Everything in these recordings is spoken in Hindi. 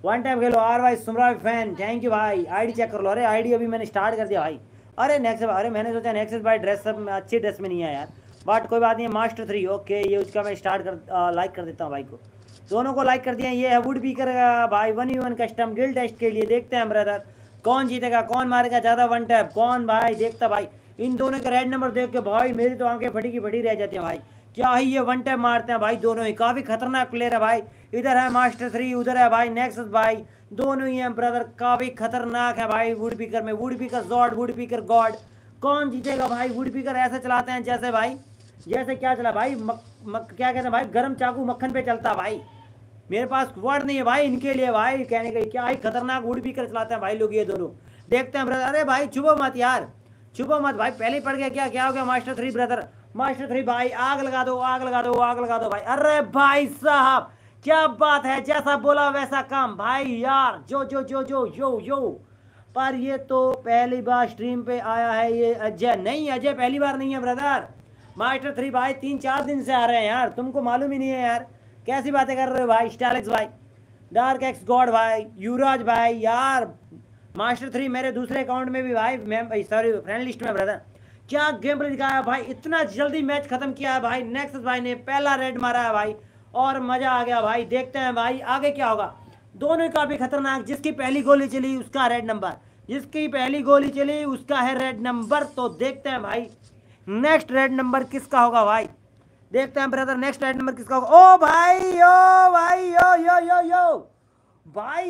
वन टाइम खेलो आर भाई सुमरा फैन, थैंक यू भाई। आईडी चेक कर लो। अरे आईडी अभी मैंने स्टार्ट कर दिया भाई। अरे नेक्स्ट, अरे मैंने सोचा नेक्स्ट भाई ड्रेस सब अच्छी ड्रेस में नहीं है यार, बट कोई बात नहीं। मास्टर 3 ओके, ये उसका मैं स्टार्ट कर लाइक कर देता हूँ भाई को। दोनों को लाइक कर दिया। ये है वुड पीकर भाई 1v1 कस्टम गिल्ड टेस्ट के लिए। देखते हैं ब्रदर कौन जीतेगा, कौन मारेगा ज़्यादा वन टैप, कौन भाई देखता भाई। इन दोनों के रेड नंबर देख के भाई मेरी तो आंखें फटी की फटी रह जाती हैं भाई। क्या ही ये वन टैप मारते हैं भाई दोनों ही, काफ़ी खतरनाक प्लेयर है भाई। इधर है मास्टर 3, उधर है भाई नेक्सस भाई, दोनों ही हैं ब्रदर, काफ़ी खतरनाक है भाई। वुड पीकर में वुड पीकर जॉड, वुड पीकर गॉड, कौन जीतेगा भाई। वुड पीकर ऐसे चलाते हैं जैसे भाई, जैसे क्या चला भाई क्या कहते हैं भाई, गरम चाकू मक्खन पे चलता भाई। मेरे पास वर्ड नहीं है भाई इनके लिए भाई कहने का, क्या ही खतरनाक वुड पीकर चलाते हैं भाई लोग ये दोनों। देखते हैं ब्रदर। अरे भाई छुपो मत यार, छुपो मत भाई, पहले ही पड़ गया क्या, क्या हो गया मास्टर 3 ब्रदर। मास्टर 3 भाई आग लगा दो, आग लगा दो, आग लगा दो भाई। अरे भाई साहब क्या बात है, जैसा बोला वैसा काम भाई यार। जो जो जो जो यो यो, पर ये तो पहली बार स्ट्रीम पे आया है ये अजय। नहीं अजय पहली बार नहीं है ब्रदर। मास्टर 3 भाई 3-4 दिन से आ रहे हैं यार, तुमको मालूम ही नहीं है यार, कैसी बातें कर रहे हो भाई। स्टाइलिक्स भाई, डार्क एक्स गॉड भाई, युवराज भाई यार। मास्टर 3 मेरे दूसरे अकाउंट में भी भाई, मैं सॉरी फ्रेंड लिस्ट में ब्रदर, क्या गेम प्ले दिखाया भाई, इतना जल्दी मैच खत्म किया है भाई। नेक्सस भाई ने पहला रेड मारा है भाई और मजा आ गया भाई। देखते हैं भाई आगे क्या होगा। दोनों काफी खतरनाक, जिसकी पहली गोली चली उसका रेड नंबर, जिसकी पहली गोली चली उसका है रेड नंबर। तो देखते हैं भाई नेक्स्ट रेड नंबर किसका होगा भाई, देखते हैं ब्रदर नेक्स्ट रेड नंबर किसका होगा। ओ भाई ओ भाई यो यो यो यो भाई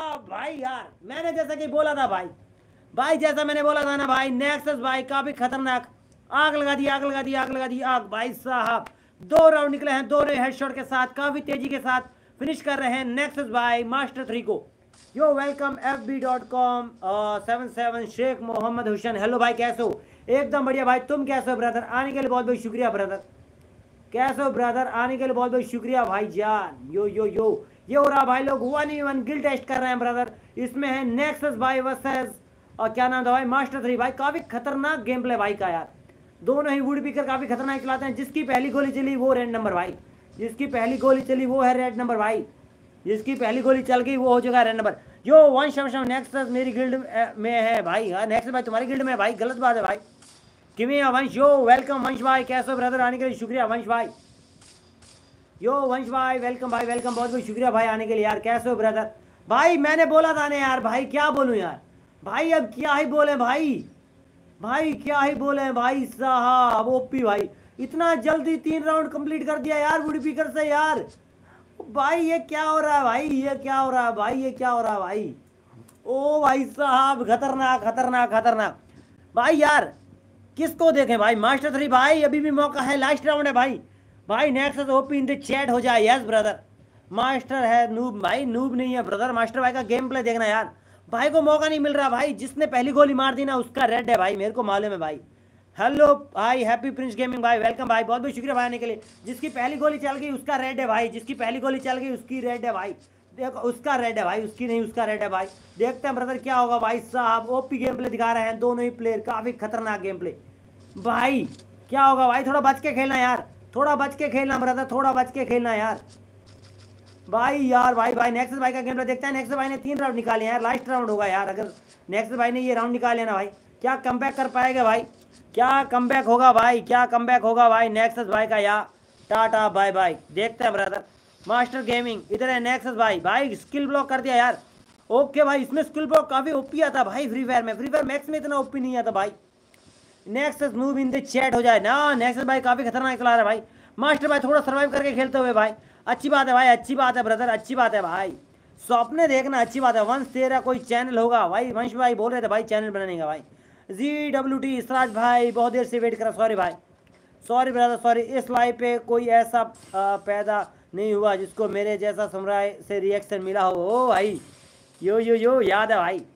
यार मैंने जैसा कि बोला था भाई, भाई जैसा मैंने बोला था ना भाई, नेक्सस भाई काफी खतरनाक। आग लगा दी, आग लगा दी, आग लगा दी आग भाई साहब। 2 राउंड निकले हैं, दोनों हेडशॉट के साथ काफी तेजी के साथ फिनिश कर रहे हैं नेक्सस भाई मास्टर 3 को। Yo welcome fb.com 77 Sheikh Mohammad Hussain. Hello भाई कैसे हो, एकदम बढ़िया भाई। तुम कैसे हो ब्रदर, आने के लिए बहुत बहुत शुक्रिया ब्रदर। कैसे हो ब्रदर, आने के लिए बहुत बहुत शुक्रिया भाई जान। यो यो यो ये हो रहा भाई, लोग 1v1 गिल टेस्ट कर रहे हैं ब्रदर। इसमें है नेक्सस भाई वर्सेस और क्या नाम था भाई मास्टर 3 भाई। काफी खतरनाक गेम प्ले भाई का यार, दोनों ही वुड पीकर काफी खतरनाक चलाते हैं। जिसकी पहली गोली चली वो रेड नंबर भाई, जिसकी पहली गोली चली वो है रेड नंबर भाई, जिसकी पहली गोली चल गई वो हो चुका है रेड नंबर। यो वंश नेक्सस मेरी गिल्ड में है भाई। नेक्सस भाई तुम्हारी गिल्ड में है भाई, गलत बात है भाई। किमी वंश यो वेलकम वंश भाई, कैसे हो ब्रदर, आने के लिए शुक्रिया वंश भाई। यो वंश भाई वेलकम भाई, वेलकम, बहुत बहुत शुक्रिया भाई आने के लिए यार। कैसे हो ब्रदर भाई, मैंने बोला था ना यार भाई, क्या बोलूं यार भाई, अब क्या ही बोले भाई, भाई क्या ही बोले भाई साहब। ओपी भाई इतना जल्दी 3 राउंड कंप्लीट कर दिया यार वुड पीकर से यार। भाई ये क्या हो रहा है भाई, ये क्या हो रहा है भाई, ये क्या हो रहा है भाई। ओ भाई साहब खतरनाक खतरनाक खतरनाक भाई यार। किसको देखें भाई, मास्टर 3 भाई अभी भी मौका है, लास्ट राउंड है भाई। भाई next OP in the chat हो जाए। यस ब्रदर, मास्टर है नूब भाई, नूब नहीं है ब्रदर। मास्टर भाई का गेम प्ले देखना यार, भाई को मौका नहीं मिल रहा भाई। जिसने पहली गोली मार दी ना उसका रेड है भाई, मेरे को मालूम है भाई। हेलो भाई हैप्पी प्रिंस गेमिंग भाई, वेलकम भाई, बहुत बहुत शुक्रिया भाई आने के लिए। जिसकी पहली गोली चल गई उसका रेड है भाई, जिसकी पहली गोली चल गई उसकी रेड है भाई। देखो उसका रेड है भाई, उसकी नहीं, उसका रेड है भाई। देखते हैं ब्रदर क्या होगा भाई साहब। ओपी गेम प्ले दिखा रहे हैं दोनों ही प्लेयर, काफी खतरनाक गेम प्ले भाई। क्या होगा भाई, थोड़ा बच के खेलना यार, थोड़ा बच के खेलना ब्रदर, थोड़ा बच के खेलना यार भाई यार। भाई नेक्सस भाई का गेम प्ले देखते हैं। नेक्सस भाई ने 3 राउंड निकाले यार, लास्ट राउंड होगा यार। अगर नेक्सस भाई ने ये राउंड निकाल लिया ना भाई, क्या कमबैक कर पाएगा भाई, क्या कमबैक होगा भाई, क्या कमबैक होगा भाई नेक्सस भाई का। या टाटा बाय बाय, देखते हैं ब्रदर। मास्टर गेमिंग इधर है नेक्सस भाई, भाई स्किल ब्लॉक कर दिया यार। ओके भाई इसमें स्किल ब्लॉक काफी ओपी आता भाई फ्री फायर में, फ्री फायर मैक्स में इतना ओपी नहीं आता भाई। Next move in the chat हो जाए ना। नेक्सस भाई काफी खतरनाक चला रहा है भाई। मास्टर भाई थोड़ा सर्वाइव करके खेलते हुए भाई, अच्छी बात है भाई, अच्छी बात है ब्रदर, अच्छी बात है भाई। सपने देखना अच्छी बात है। वंश तेरा कोई चैनल होगा भाई, वंश भाई बोल रहे थे भाई चैनल बनाने का भाई। GWT इसराज भाई बहुत देर से वेट करा, सॉरी भाई, सॉरी ब्रदर सॉरी। इस लाइव पे कोई ऐसा पैदा नहीं हुआ जिसको मेरे जैसा समुराय से रिएक्शन मिला हो। ओ भाई यो यो यो याद है भाई।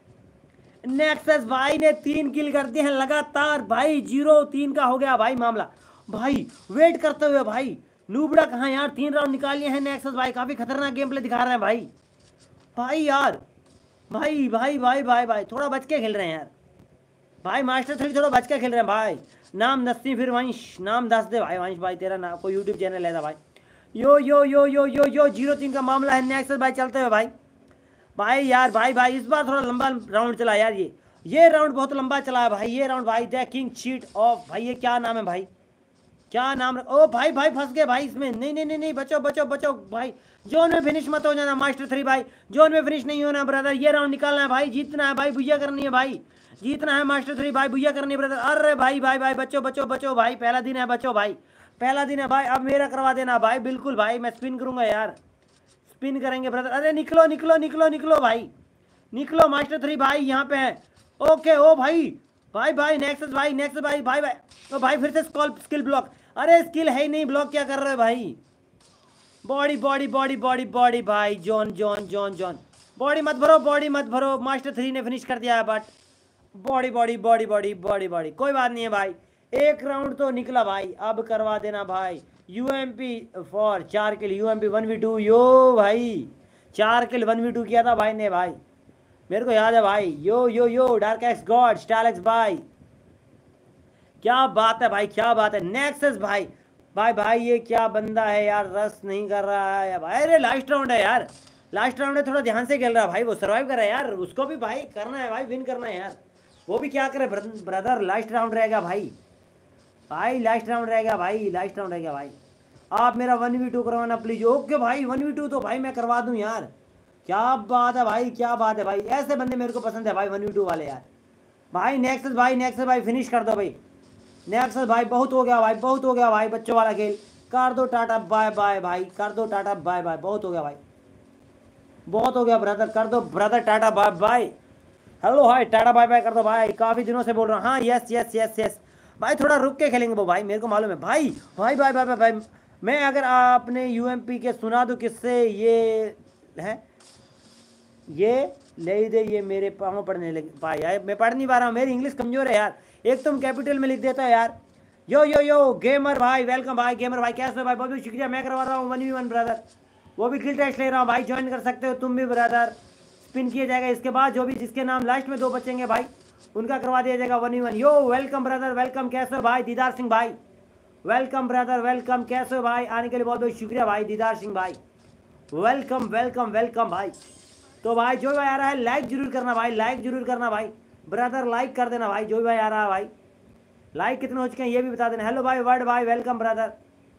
नेक्सस भाई ने 3 किल कर दिए हैं लगातार भाई, 0-3 का हो गया भाई मामला भाई। वेट करते हुए भाई, नूबड़ा कहाँ यार, 3 राउंड निकाल लिए हैं नेक्सस भाई, काफी खतरनाक गेम प्ले दिखा रहे हैं भाई। भाई यार भाई भाई भाई भाई भाई थोड़ा बच के खेल रहे हैं यार भाई। मास्टर 3 थोड़ा बच के खेल रहे हैं भाई। नाम दस्ती फिर वंश, नाम दस दे भाई वंश भाई, तेरा नाम कोई यूट्यूब चैनल है था भाई। Yo yo yo yo yo यो 0-3 का मामला है। नेक्सस भाई चलते हुए भाई, भाई यार भाई भाई इस बार थोड़ा लंबा राउंड चला यार, ये राउंड बहुत लंबा चला है भाई, ये राउंड भाई। द किंग चीट ऑफ भाई, ये क्या नाम है भाई, क्या नाम ओ भाई भाई फंस गए भाई इसमें, नहीं नहीं नहीं नहीं, बचो बचो बचो भाई, जोन में फिनिश मत हो जाना मास्टर 3 भाई, जोन में फिनिश नहीं होना ब्रदर, ये राउंड निकालना है भाई, जीतना है भाई, भुइया करनी है भाई, जीतना है मास्टर 3 भाई, भुइया करनी है ब्रदर। अरे भाई भाई भाई बचो बचो बचो भाई, पहला दिन है बचो भाई, पहला दिन है भाई, अब मेरा करवा देना भाई, बिल्कुल भाई मैं स्पिन करूंगा यार, स्पिन करेंगे ब्रदर। अरे निकलो निकलो निकलो निकलो भाई, निकलो मास्टर 3 भाई यहाँ पे है। ओके ओ भाई भाई भाई नेक्सस भाई, नेक्सस भाई भाई भाई, तो भाई फिर से स्किल ब्लॉक, अरे स्किल है ही नहीं, ब्लॉक क्या कर रहे हो भाई, body body body body body भाई, John John John John, body मत भरो, बॉडी मत भरो, मास्टर 3 ने फिनिश कर दिया है, but body body body body body body, कोई बात नहीं है भाई, एक राउंड तो निकला भाई, अब करवा देना भाई। UMP for 4 kill, UMP 1v2, yo भाई 4 किल 1v2 किया था भाई ने भाई, मेरे को याद है भाई, yo yo yo dark X god Stylex भाई, क्या बात है भाई, क्या बात है। नेक्सस भाई भाई भाई ये क्या बंदा है यार, रस नहीं कर रहा है भाई, अरे लास्ट राउंड है यार, लास्ट राउंड है, थोड़ा ध्यान से खेल रहा है भाई, वो सर्वाइव कर रहा है यार, उसको भी भाई करना है भाई, विन करना है यार, वो भी क्या करे ब्रदर, लास्ट राउंड रहेगा भाई, भाई लास्ट राउंड रहेगा भाई, लास्ट राउंड रहेगा भाई, आप मेरा 1v2 करवाना प्लीज। ओके भाई 1v2 तो भाई मैं करवा दूं यार, क्या बात है भाई, क्या बात है भाई, ऐसे बंदे मेरे को पसंद है भाई 1v2 वाले यार। भाई नेक्सस भाई, नेक्सस भाई फिनिश कर दो भाई, नेक्सस भाई बहुत हो गया भाई, बहुत हो गया भाई, बच्चों वाला खेल कर दो, टाटा बाय बाय भाई, कर दो टाटा बाय बाय, बहुत हो गया भाई, बहुत हो गया ब्रदर, कर दो brother tata bye bye, hello hi tata bye bye कर दो भाई, काफ़ी दिनों से बोल रहा हूँ, हाँ यस यस यस यस भाई, थोड़ा रुक के खेलेंगे वो भाई, मेरे को मालूम है भाई भाई भाई भाई भाई, भाई मैं अगर आपने यूएमपी के सुना दूँ किससे, ये है ये ले दे, ये मेरे पाँव पढ़ने लगे भाई यार, मैं पढ़ नहीं पा रहा हूँ, मेरी इंग्लिश कमजोर है यार, एक तुम कैपिटल में लिख देता है यार। यो यो यो गेमर भाई वेलकम भाई, गेमर भाई कैसे हो भाई, बहुत बहुत शुक्रिया, मैं करवा रहा हूँ 1v1 ब्रदर, वो भी किल टेस्ट ले रहा हूँ भाई, ज्वाइन कर सकते हो तुम भी ब्रदर, स्पिन किया जाएगा, इसके बाद जो भी जिसके नाम लास्ट में 2 बचेंगे भाई उनका करवा दिया जाएगा 1v1। यो वेलकम ब्रदर वेलकम, कैसे हो भाई दीदार सिंह भाई, वेलकम ब्रदर वेलकम, कैसे हो भाई, आने के लिए बहुत बहुत शुक्रिया भाई दीदार सिंह भाई, वेलकम वेलकम वेलकम भाई। तो भाई जो भाई आ रहा है लाइक जरूर करना भाई, लाइक जरूर करना भाई ब्रदर, लाइक कर देना भाई, जो भी भाई आ रहा है भाई, लाइक कितने हो चुके हैं ये भी बता देना। हेलो भाई वर्ड भाई वेलकम ब्रदर,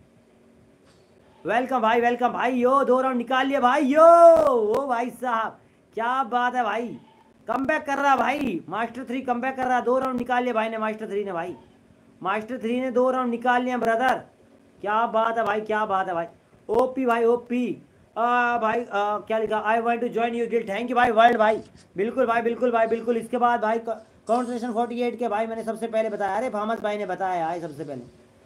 वेलकम भाई वेलकम भाई, यो 2 राउंड निकाल लिए भाई, यो ओ भाई साहब क्या बात है भाई, कमबैक कर रहा भाई मास्टर 3, कमबैक कर रहा, 2 राउंड निकाल लिए भाई ने मास्टर 3 ने भाई, मास्टर 3 ने 2 राउंड निकाल लिए ब्रदर, क्या बात है भाई, क्या बात है भाई, ओपी भाई ओपी भाई क्या लिखा, I want to join you guild, thank you भाई वर्ल्ड भाई, बिल्कुल भाई बिल्कुल भाई बिल्कुल। इसके बाद भाई कॉन्स्टेलेशन 48 के भाई मैंने सबसे पहले बताया, अरे फामस भाई ने बताया भाई सबसे पहले,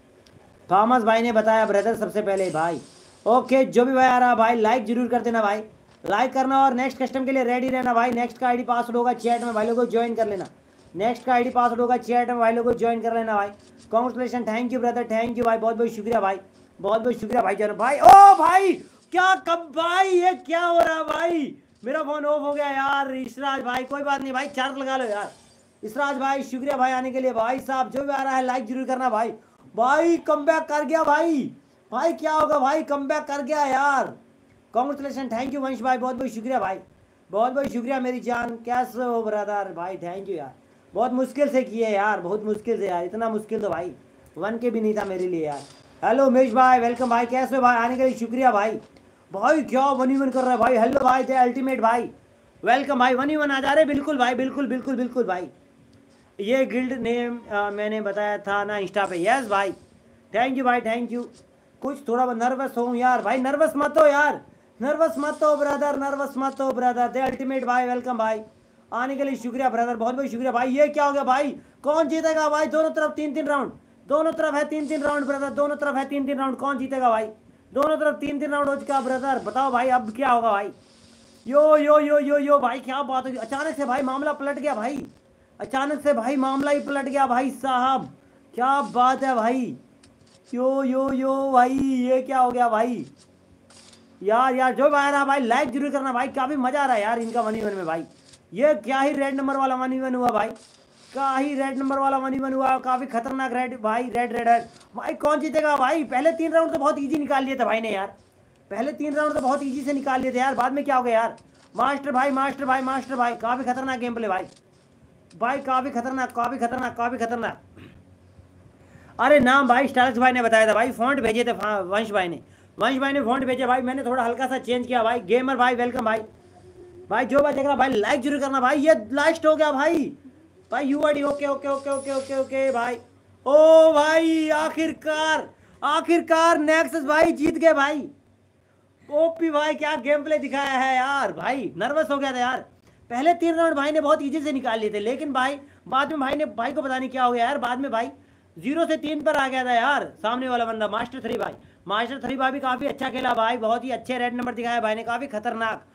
फामस भाई ने बताया ब्रदर सबसे पहले भाई। ओके जो भी भाई आ रहा भाई लाइक जरूर कर देना भाई, लाइक करना और नेक्स्ट कस्टम के लिए रेडी रहना भाई, नेक्स्ट का आईडी पासवर्ड होगा चैट में भाई लोगों को ज्वाइन कर लेना, नेक्स्ट का आईडी पासवर्ड होगा चैट में भाई लोगों को ज्वाइन कर लेना भाई। Congratulation, thank you brother, thank you भाई, बहुत बहुत शुक्रिया भाई, बहुत बहुत शुक्रिया भाई जान भाई। ओ भाई क्या कब भाई ये क्या हो रहा है भाई, मेरा फोन ऑफ हो गया यार इसराज भाई, कोई बात नहीं भाई चार्ज लगा लो यार इसराज भाई, शुक्रिया भाई आने के लिए भाई साहब, जो भी आ रहा है लाइक जरूर करना भाई। भाई कमबैक कर गया भाई, भाई क्या होगा भाई कमबैक कर गया यार, कॉन्ग्रेचुलेशन, थैंक यू वंश भाई, बहुत बहुत शुक्रिया भाई, बहुत बहुत शुक्रिया मेरी जान, कैसे हो ब्रदर भाई, थैंक यू यार, बहुत मुश्किल से किए यार, बहुत मुश्किल से यार, इतना मुश्किल तो भाई 1K भी नहीं था मेरे लिए यार। हेलो उमेश भाई वेलकम भाई, कैसे हो भाई, आने के लिए शुक्रिया भाई। भाई क्या 1v1 कर रहा है भाई, हेलो भाई थे अल्टीमेट भाई, वेलकम भाई, 1v1 आ जा रहे, बिल्कुल भाई बिल्कुल बिल्कुल बिल्कुल भाई, ये गिल्ड नेम मैंने बताया था ना इंस्टा पे, यस भाई थैंक यू भाई थैंक यू। कुछ थोड़ा नर्वस हूँ यार भाई, नर्वस मत हो यार, नर्वस मत हो ब्रदर, नर्वस मत हो ब्रदर, दे अल्टीमेट भाई वेलकम भाई, आने के लिए शुक्रिया ब्रदर, बहुत बहुत शुक्रिया भाई। ये क्या हो गया भाई, कौन जीतेगा भाई, दोनों तरफ 3-3 राउंड, दोनों तरफ है 3-3 राउंड ब्रदर, दोनों तरफ है 3-3 राउंड, कौन जीतेगा भाई, दोनों तरफ 3-3 राउंड हो चुका ब्रदर, बताओ भाई अब क्या होगा भाई। यो यो यो यो यो भाई क्या बात है, अचानक से भाई मामला पलट गया भाई, अचानक से भाई मामला ही पलट गया भाई साहब, क्या बात है भाई, यो यो यो भाई ये क्या हो गया भाई, यार यार जो भाई आ रहा भाई लाइक जरूर करना भाई, काफी मजा आ रहा है यार इनका 1v1 में भाई, ये क्या ही रेड नंबर वाला 1v1 हुआ भाई, क्या ही रेड नंबर वाला 1v1 हुआ, काफी खतरनाक रेड भाई, रेड रेड रेड भाई, कौन जीतेगा भाई। पहले 3 राउंड तो बहुत इजी निकाल लिए थे भाई ने यार, पहले 3 राउंड तो बहुत इजी से निकाल लिए थे यार, बाद में क्या हो गया यार, मास्टर भाई मास्टर भाई मास्टर भाई, काफी खतरनाक गेम प्ले भाई, भाई काफी खतरनाक काफी खतरनाक काफी खतरनाक। अरे नाम भाई स्टारक्स भाई ने बताया था भाई, फॉन्ट भेजे थे वंश भाई ने फॉन्ट भेजे भाई, मैंने थोड़ा हल्का सा चेंज किया भाई। गेमर भाई वेलकम भाई, भाई जो भाई देख रहा भाई लाइक जरूर करना भाई। ये लास्ट हो गया भाई, भाई UID okay okay okay okay okay okay भाई। ओ भाई आखिरकार आखिरकार नेक्सस भाई जीत गए भाई। ओपी भाई क्या गेम प्ले दिखाया है यार, भाई नर्वस हो गया था यार। पहले 3 राउंड भाई ने बहुत इजी से निकाल लिए थे, लेकिन भाई बाद में भाई को पता नहीं क्या हो गया यार, बाद में भाई 0 से 3 पर आ गया था यार सामने वाला बंदा। मास्टर 3 भाई भी काफी अच्छा खेला भाई, बहुत ही अच्छे रेड नंबर दिखाया भाई ने, काफी खतरनाक